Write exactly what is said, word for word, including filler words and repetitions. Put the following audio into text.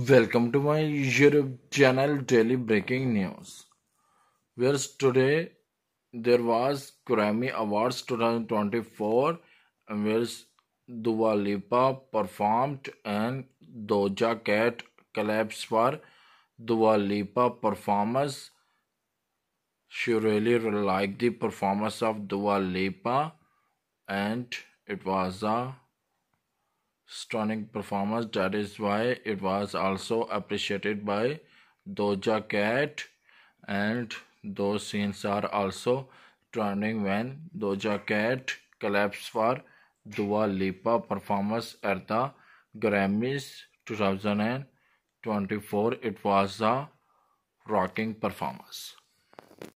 Welcome to my YouTube channel Daily Breaking News. Whereas today there was Grammy Awards twenty twenty-four, and whereas Dua Lipa performed and Doja Cat collabs for Dua Lipa performance. She really liked the performance of Dua Lipa, and it was a stunning performance. That is why it was also appreciated by Doja Cat, and those scenes are also trending when Doja Cat collabs for Dua Lipa performance at the Grammys twenty twenty-four. It was a rocking performance.